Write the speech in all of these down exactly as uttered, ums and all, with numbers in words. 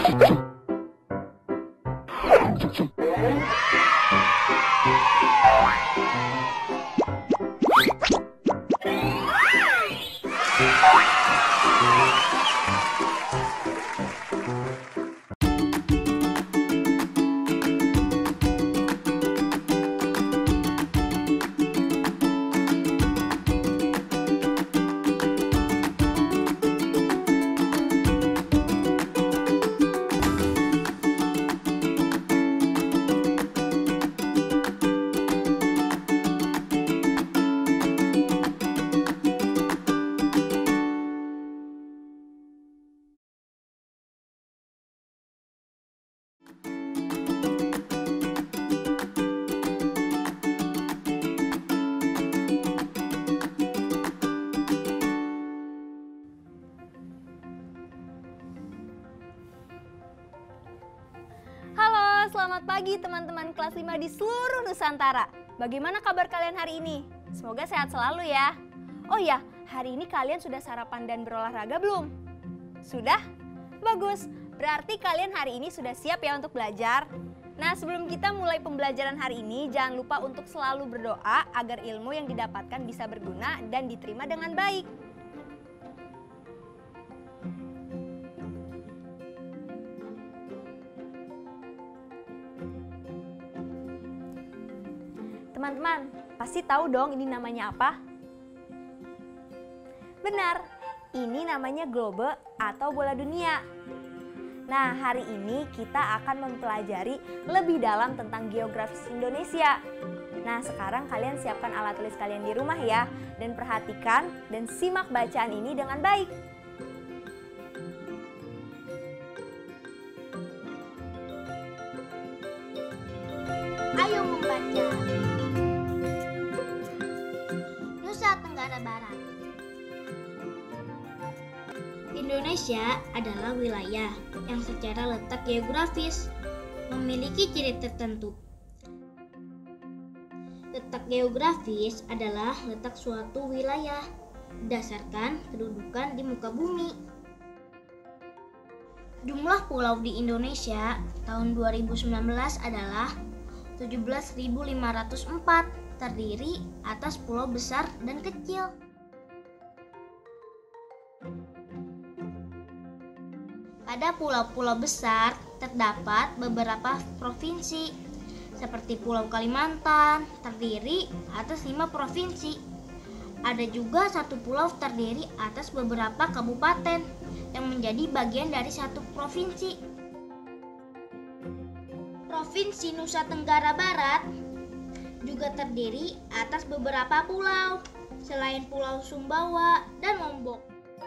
Selamat pagi teman-teman kelas lima di seluruh Nusantara. Bagaimana kabar kalian hari ini? Semoga sehat selalu ya. Oh ya, hari ini kalian sudah sarapan dan berolahraga belum? Sudah? Bagus, berarti kalian hari ini sudah siap ya untuk belajar. Nah, sebelum kita mulai pembelajaran hari ini, jangan lupa untuk selalu berdoa agar ilmu yang didapatkan bisa berguna dan diterima dengan baik. Teman-teman, pasti tahu dong ini namanya apa? Benar, ini namanya globe atau bola dunia. Nah, hari ini kita akan mempelajari lebih dalam tentang geografis Indonesia. Nah, sekarang kalian siapkan alat tulis kalian di rumah ya, dan perhatikan dan simak bacaan ini dengan baik. Ayo membaca. Nusa Tenggara Barat. Indonesia adalah wilayah yang secara letak geografis memiliki ciri tertentu. Letak geografis adalah letak suatu wilayah berdasarkan kedudukan di muka bumi. Jumlah pulau di Indonesia tahun dua ribu sembilan belas adalah tujuh belas ribu lima ratus empat, terdiri atas pulau besar dan kecil. Pada pulau-pulau besar terdapat beberapa provinsi, seperti Pulau Kalimantan, terdiri atas lima provinsi. Ada juga satu pulau terdiri atas beberapa kabupaten yang menjadi bagian dari satu provinsi. Provinsi Nusa Tenggara Barat juga terdiri atas beberapa pulau, selain Pulau Sumbawa dan Lombok.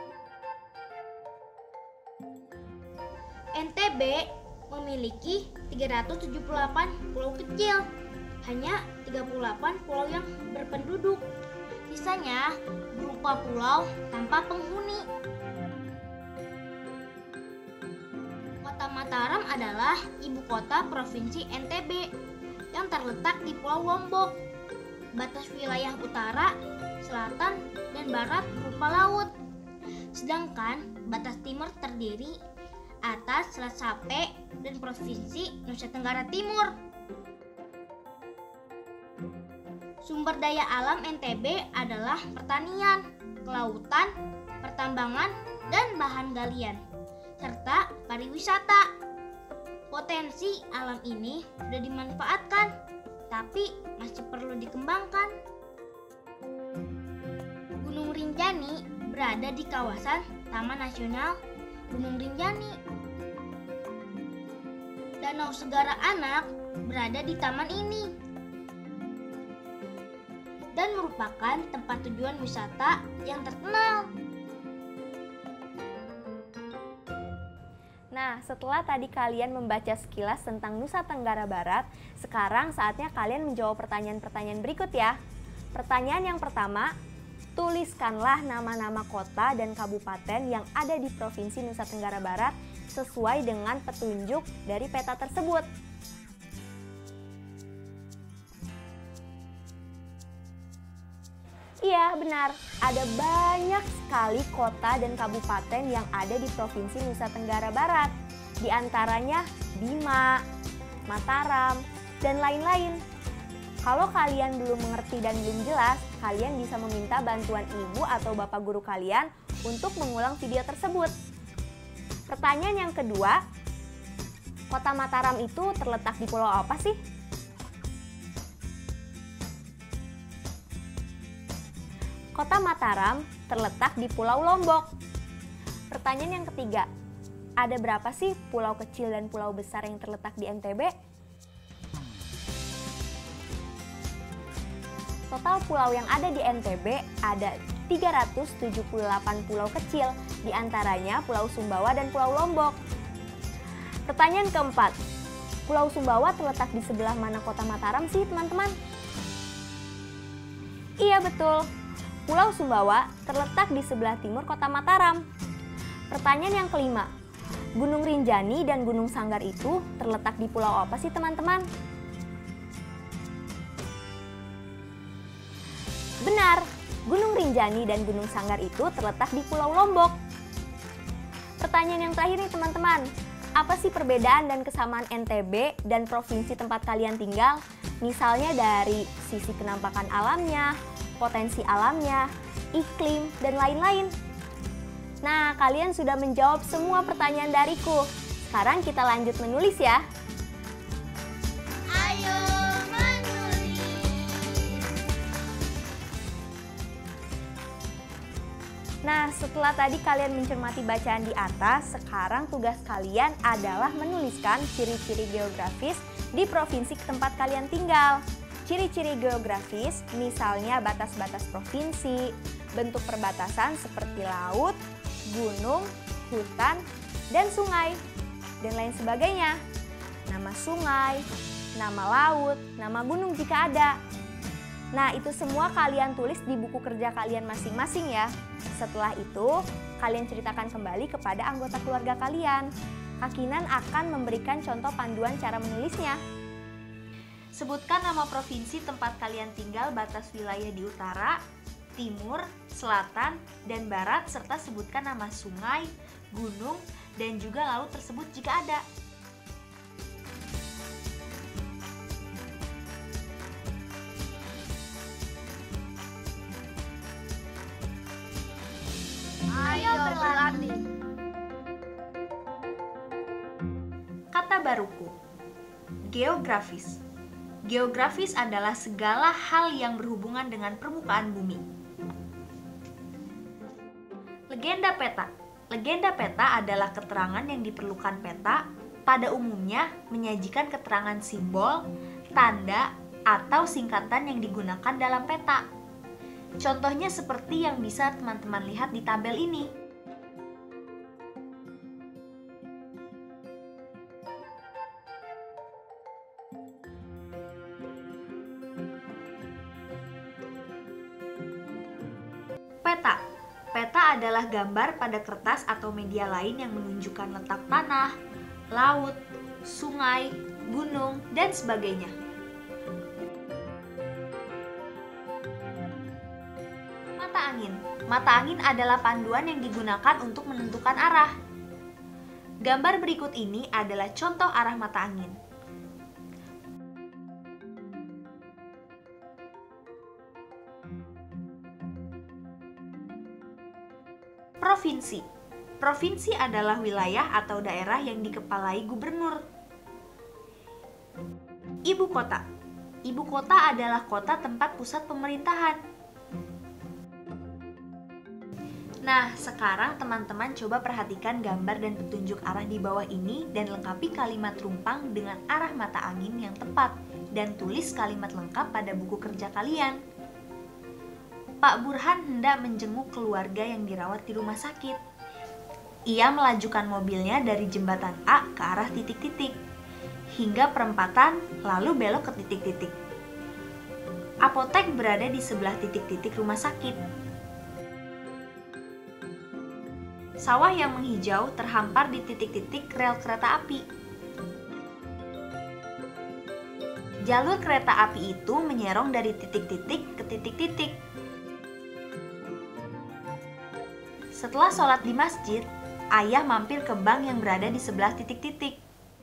N T B memiliki tiga ratus tujuh puluh delapan pulau kecil, hanya tiga puluh delapan pulau yang berpenduduk. Sisanya berupa pulau tanpa penghuni. Kota Mataram adalah ibu kota Provinsi N T B yang terletak di Pulau Lombok. Batas wilayah utara, selatan, dan barat berupa laut. Sedangkan batas timur terdiri atas Selat Sape dan Provinsi Nusa Tenggara Timur. Sumber daya alam N T B adalah pertanian, kelautan, pertambangan, dan bahan galian, serta pariwisata. Potensi alam ini sudah dimanfaatkan, tapi masih perlu dikembangkan. Gunung Rinjani berada di kawasan Taman Nasional Gunung Rinjani. Danau Segara Anak berada di taman ini dan merupakan tempat tujuan wisata yang terkenal. Nah, setelah tadi kalian membaca sekilas tentang Nusa Tenggara Barat, sekarang saatnya kalian menjawab pertanyaan-pertanyaan berikut ya. Pertanyaan yang pertama, tuliskanlah nama-nama kota dan kabupaten yang ada di Provinsi Nusa Tenggara Barat sesuai dengan petunjuk dari peta tersebut. Iya, benar. Ada banyak sekali kota dan kabupaten yang ada di Provinsi Nusa Tenggara Barat. di antaranya Bima, Mataram, dan lain-lain. Kalau kalian belum mengerti dan belum jelas, kalian bisa meminta bantuan ibu atau bapak guru kalian untuk mengulang video tersebut. Pertanyaan yang kedua, Kota Mataram itu terletak di pulau apa sih? Kota Mataram terletak di Pulau Lombok. Pertanyaan yang ketiga, ada berapa sih pulau kecil dan pulau besar yang terletak di N T B? Total pulau yang ada di N T B ada tiga ratus tujuh puluh delapan pulau kecil, di antaranya Pulau Sumbawa dan Pulau Lombok. Pertanyaan keempat, Pulau Sumbawa terletak di sebelah mana Kota Mataram sih, teman-teman? Iya betul, Pulau Sumbawa terletak di sebelah timur Kota Mataram. Pertanyaan yang kelima, Gunung Rinjani dan Gunung Sanggar itu terletak di pulau apa sih, teman-teman? Benar, Gunung Rinjani dan Gunung Sanggar itu terletak di Pulau Lombok. Pertanyaan yang terakhir nih teman-teman, apa sih perbedaan dan kesamaan N T B dan provinsi tempat kalian tinggal? Misalnya dari sisi penampakan alamnya, potensi alamnya, iklim, dan lain-lain. Nah, kalian sudah menjawab semua pertanyaan dariku. Sekarang kita lanjut menulis ya. Ayo menulis. Nah, setelah tadi kalian mencermati bacaan di atas, sekarang tugas kalian adalah menuliskan ciri-ciri geografis di provinsi tempat kalian tinggal. Ciri-ciri geografis misalnya batas-batas provinsi, bentuk perbatasan seperti laut, gunung, hutan, dan sungai, dan lain sebagainya. Nama sungai, nama laut, nama gunung jika ada. Nah, itu semua kalian tulis di buku kerja kalian masing-masing ya. Setelah itu, kalian ceritakan kembali kepada anggota keluarga kalian. Kak Kinan akan memberikan contoh panduan cara menulisnya. Sebutkan nama provinsi tempat kalian tinggal, batas wilayah di utara, timur, selatan, dan barat, serta sebutkan nama sungai, gunung, dan juga laut tersebut jika ada. Ayo berlatih. Kata baruku, geografis. Geografis adalah segala hal yang berhubungan dengan permukaan bumi. Legenda peta. Legenda peta adalah keterangan yang diperlukan peta, pada umumnya menyajikan keterangan simbol, tanda, atau singkatan yang digunakan dalam peta. Contohnya seperti yang bisa teman-teman lihat di tabel ini. Peta. Peta adalah gambar pada kertas atau media lain yang menunjukkan letak tanah, laut, sungai, gunung, dan sebagainya. Mata angin. Mata angin adalah panduan yang digunakan untuk menentukan arah. Gambar berikut ini adalah contoh arah mata angin. Provinsi. Provinsi adalah wilayah atau daerah yang dikepalai gubernur. Ibu kota. Ibu kota adalah kota tempat pusat pemerintahan. Nah, sekarang teman-teman coba perhatikan gambar dan petunjuk arah di bawah ini dan lengkapi kalimat rumpang dengan arah mata angin yang tepat dan tulis kalimat lengkap pada buku kerja kalian. Pak Burhan hendak menjenguk keluarga yang dirawat di rumah sakit. Ia melajukan mobilnya dari jembatan A ke arah titik-titik, hingga perempatan lalu belok ke titik-titik. Apotek berada di sebelah titik-titik rumah sakit. Sawah yang menghijau terhampar di titik-titik rel kereta api. Jalur kereta api itu menyerong dari titik-titik ke titik-titik. Setelah sholat di masjid, ayah mampir ke bank yang berada di sebelah titik-titik.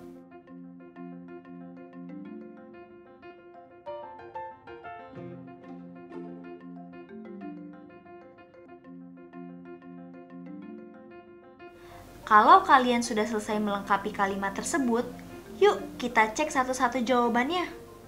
Kalau kalian sudah selesai melengkapi kalimat tersebut, yuk kita cek satu-satu jawabannya.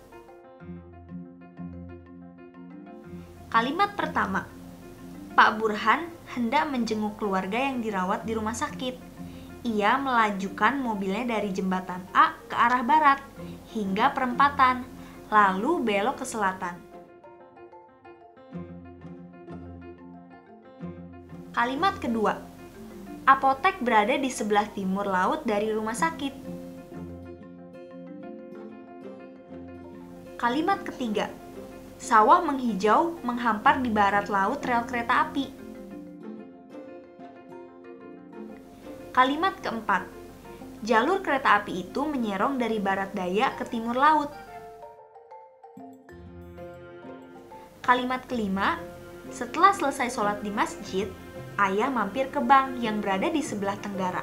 Kalimat pertama, Pak Burhan hendak menjenguk keluarga yang dirawat di rumah sakit. Ia melajukan mobilnya dari jembatan A ke arah barat hingga perempatan, lalu belok ke selatan. Kalimat kedua, apotek berada di sebelah timur laut dari rumah sakit. Kalimat ketiga, sawah menghijau menghampar di barat laut rel kereta api. Kalimat keempat, jalur kereta api itu menyerong dari barat daya ke timur laut. Kalimat kelima, setelah selesai sholat di masjid, ayah mampir ke bank yang berada di sebelah tenggara.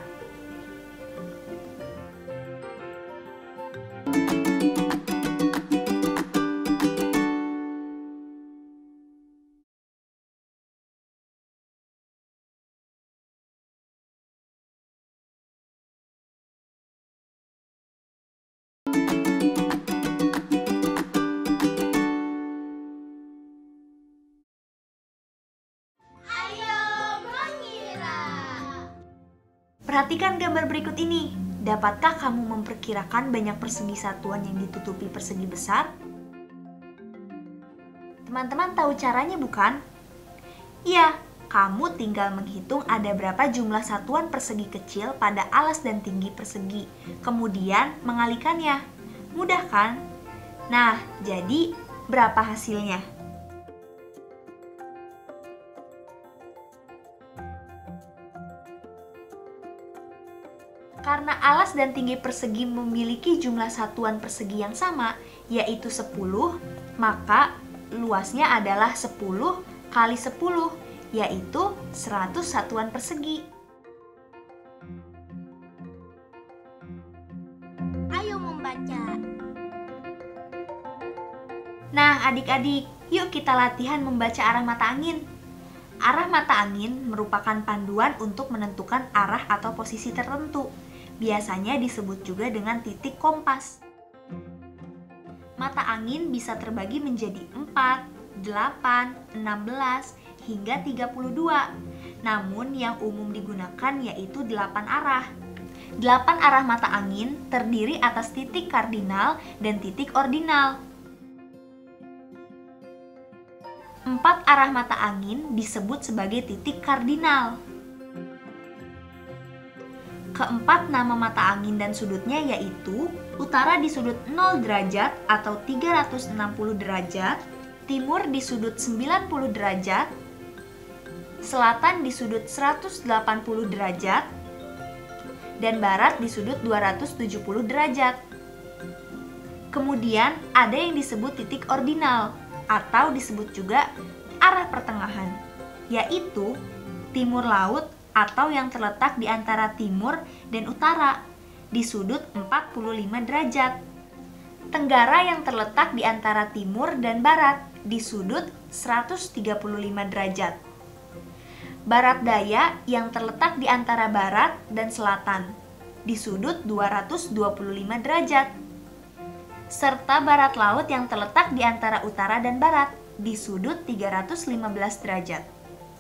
Perhatikan gambar berikut ini. Dapatkah kamu memperkirakan banyak persegi satuan yang ditutupi persegi besar? Teman-teman tahu caranya bukan? Iya, kamu tinggal menghitung ada berapa jumlah satuan persegi kecil pada alas dan tinggi persegi, kemudian mengalikannya. Mudah kan? Nah, jadi berapa hasilnya? Karena alas dan tinggi persegi memiliki jumlah satuan persegi yang sama, yaitu sepuluh, maka luasnya adalah sepuluh kali sepuluh, yaitu seratus satuan persegi. Ayo membaca. Nah, adik-adik, yuk kita latihan membaca arah mata angin. Arah mata angin merupakan panduan untuk menentukan arah atau posisi tertentu. Biasanya disebut juga dengan titik kompas. Mata angin bisa terbagi menjadi empat, delapan, enam belas, hingga tiga puluh dua. Namun yang umum digunakan yaitu delapan arah. delapan arah mata angin terdiri atas titik kardinal dan titik ordinal. Empat arah mata angin disebut sebagai titik kardinal. Keempat nama mata angin dan sudutnya yaitu utara di sudut nol derajat atau tiga ratus enam puluh derajat, timur di sudut sembilan puluh derajat, selatan di sudut seratus delapan puluh derajat, dan barat di sudut dua ratus tujuh puluh derajat. Kemudian ada yang disebut titik ordinal atau disebut juga arah pertengahan, yaitu timur laut atau yang terletak di antara timur dan utara di sudut empat puluh lima derajat. Tenggara yang terletak di antara timur dan barat di sudut seratus tiga puluh lima derajat. Barat daya yang terletak di antara barat dan selatan di sudut dua ratus dua puluh lima derajat. Serta barat laut yang terletak di antara utara dan barat di sudut tiga ratus lima belas derajat.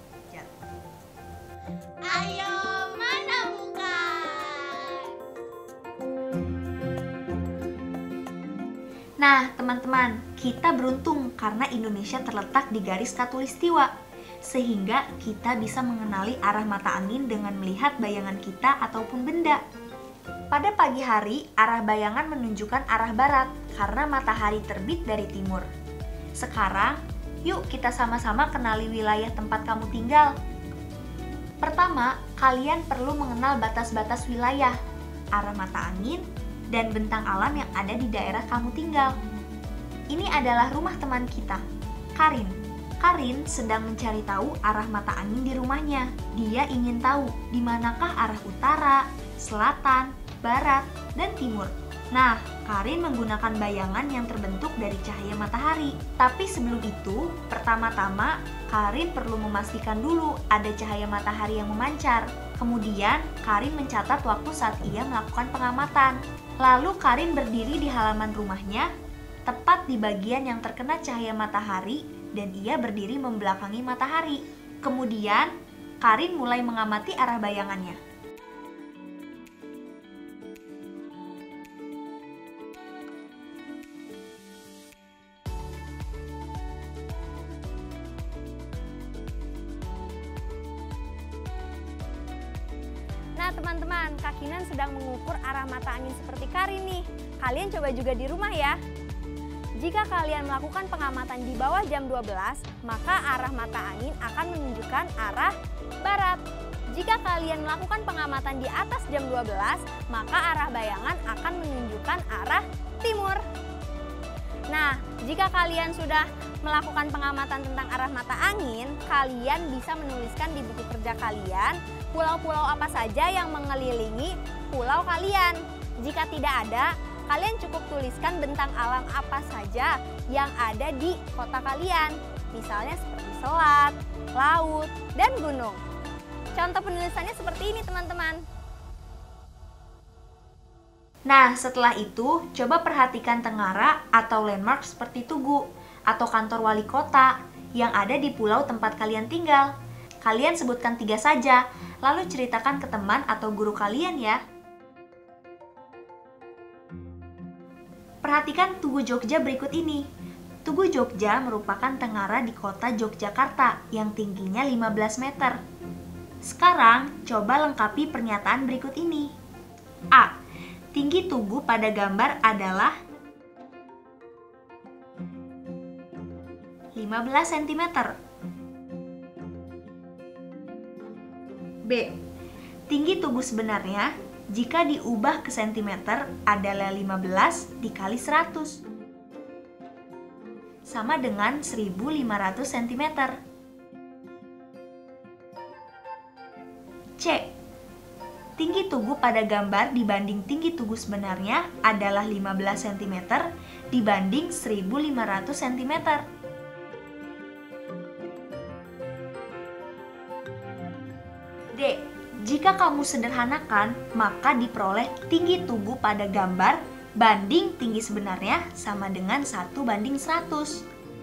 Ayo menemukan. Nah, teman-teman, kita beruntung karena Indonesia terletak di garis khatulistiwa, sehingga kita bisa mengenali arah mata angin dengan melihat bayangan kita ataupun benda. Pada pagi hari, arah bayangan menunjukkan arah barat karena matahari terbit dari timur. Sekarang, yuk kita sama-sama kenali wilayah tempat kamu tinggal. Pertama, kalian perlu mengenal batas-batas wilayah, arah mata angin, dan bentang alam yang ada di daerah kamu tinggal. Ini adalah rumah teman kita, Karin. Karin sedang mencari tahu arah mata angin di rumahnya. Dia ingin tahu di manakah arah utara, selatan, barat, dan timur. Nah, Karin menggunakan bayangan yang terbentuk dari cahaya matahari. Tapi sebelum itu, pertama-tama Karin perlu memastikan dulu ada cahaya matahari yang memancar. Kemudian, Karin mencatat waktu saat ia melakukan pengamatan. Lalu Karin berdiri di halaman rumahnya, tepat di bagian yang terkena cahaya matahari, dan ia berdiri membelakangi matahari. Kemudian, Karin mulai mengamati arah bayangannya. Nah teman-teman, Kak Kinan sedang mengukur arah mata angin seperti Karin nih. Kalian coba juga di rumah ya. Jika kalian melakukan pengamatan di bawah jam dua belas, maka arah mata angin akan menunjukkan arah barat. Jika kalian melakukan pengamatan di atas jam dua belas, maka arah bayangan akan menunjukkan arah timur. Nah, jika kalian sudah melakukan pengamatan tentang arah mata angin, kalian bisa menuliskan di buku kerja kalian pulau-pulau apa saja yang mengelilingi pulau kalian. Jika tidak ada, kalian cukup tuliskan bentang alam apa saja yang ada di kota kalian. Misalnya seperti selat, laut, dan gunung. Contoh penulisannya seperti ini teman-teman. Nah, setelah itu, coba perhatikan tengara atau landmark seperti tugu atau kantor wali kota yang ada di pulau tempat kalian tinggal. Kalian sebutkan tiga saja, lalu ceritakan ke teman atau guru kalian ya. Perhatikan Tugu Jogja berikut ini. Tugu Jogja merupakan tengara di kota Yogyakarta yang tingginya lima belas meter. Sekarang, coba lengkapi pernyataan berikut ini. A. Tinggi tugu pada gambar adalah lima belas sentimeter. B. Tinggi tugu sebenarnya jika diubah ke sentimeter adalah lima belas dikali seratus. Sama dengan seribu lima ratus sentimeter. C. Tinggi tugu pada gambar dibanding tinggi tugu sebenarnya adalah lima belas sentimeter dibanding seribu lima ratus sentimeter. D. Jika kamu sederhanakan, maka diperoleh tinggi tugu pada gambar banding tinggi sebenarnya sama dengan satu banding seratus.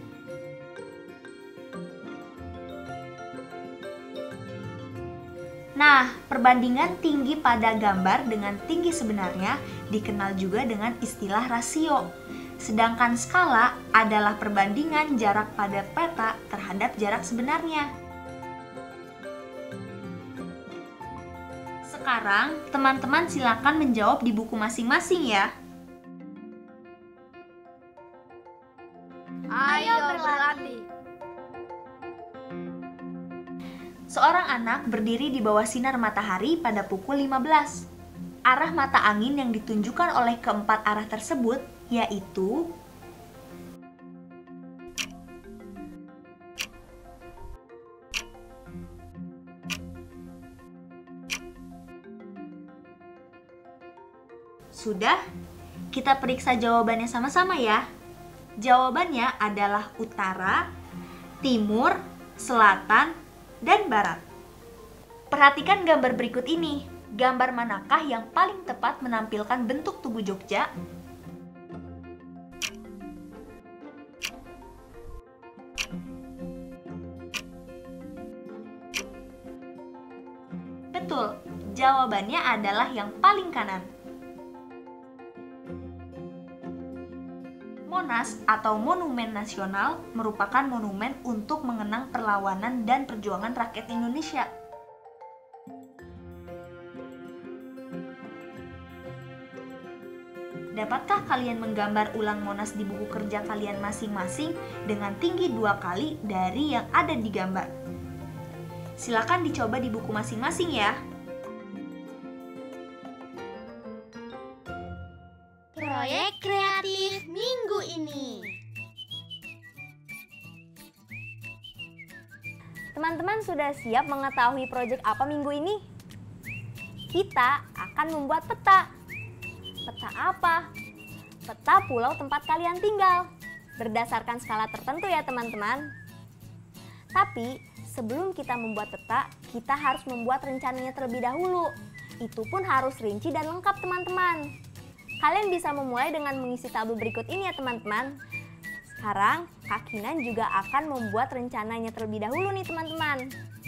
Nah, perbandingan tinggi pada gambar dengan tinggi sebenarnya dikenal juga dengan istilah rasio. Sedangkan skala adalah perbandingan jarak pada peta terhadap jarak sebenarnya. Sekarang, teman-teman silakan menjawab di buku masing-masing ya. Ayo berlatih. Seorang anak berdiri di bawah sinar matahari pada pukul lima belas. Arah mata angin yang ditunjukkan oleh keempat arah tersebut yaitu Sudah? Kita periksa jawabannya sama-sama ya. Jawabannya adalah utara, timur, selatan, dan barat. Perhatikan gambar berikut ini. Gambar manakah yang paling tepat menampilkan bentuk tugu Jogja? Betul, jawabannya adalah yang paling kanan. Monas atau Monumen Nasional merupakan monumen untuk mengenang perlawanan dan perjuangan rakyat Indonesia. Dapatkah kalian menggambar ulang Monas di buku kerja kalian masing-masing dengan tinggi dua kali dari yang ada di gambar? Silakan dicoba di buku masing-masing ya. Proyek kreatif minggu ini. sudah siap mengetahui proyek apa minggu ini? Kita akan membuat peta. Peta apa? Peta pulau tempat kalian tinggal. Berdasarkan skala tertentu ya teman-teman. Tapi sebelum kita membuat peta, kita harus membuat rencananya terlebih dahulu. Itu pun harus rinci dan lengkap teman-teman. Kalian bisa memulai dengan mengisi tabel berikut ini ya teman-teman. Sekarang Kak Kinan juga akan membuat rencananya terlebih dahulu nih teman-teman.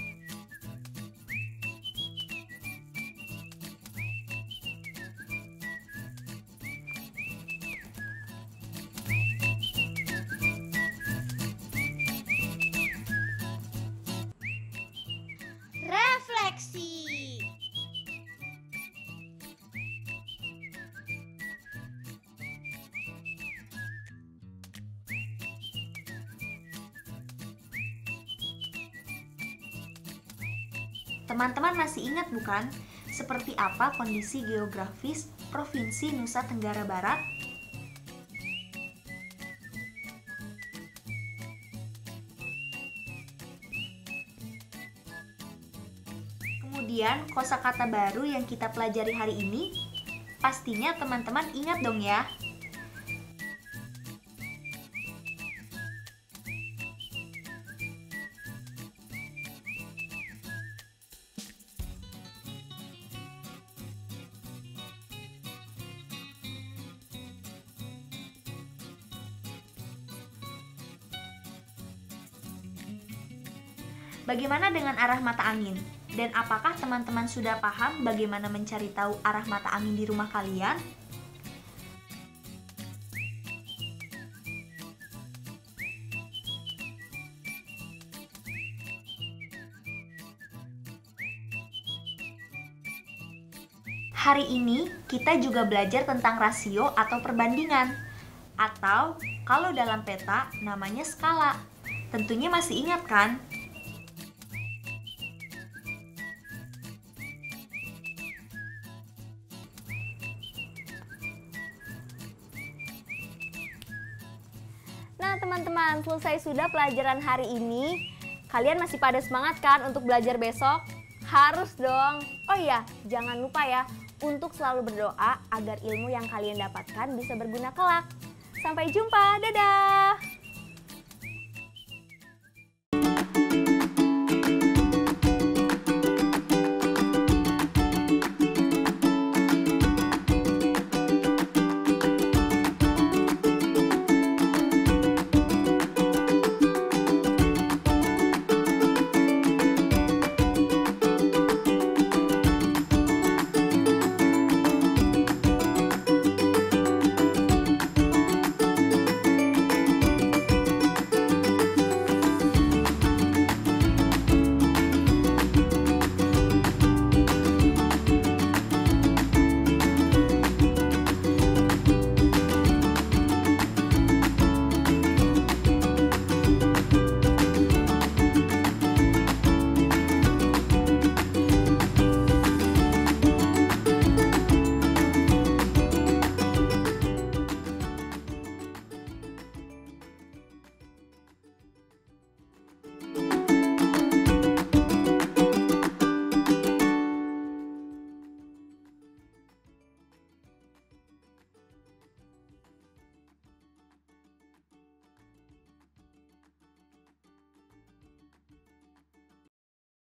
Refleksi. Teman-teman masih ingat bukan, seperti apa kondisi geografis Provinsi Nusa Tenggara Barat? Kemudian kosakata baru yang kita pelajari hari ini, pastinya teman-teman ingat dong ya. Bagaimana dengan arah mata angin? Dan apakah teman-teman sudah paham bagaimana mencari tahu arah mata angin di rumah kalian? Hari ini kita juga belajar tentang rasio atau perbandingan. Atau kalau dalam peta namanya skala. Tentunya masih ingat kan? Nah teman-teman, selesai sudah pelajaran hari ini. Kalian masih pada semangat kan untuk belajar besok? Harus dong. Oh iya, jangan lupa ya untuk selalu berdoa agar ilmu yang kalian dapatkan bisa berguna kelak. Sampai jumpa, dadah!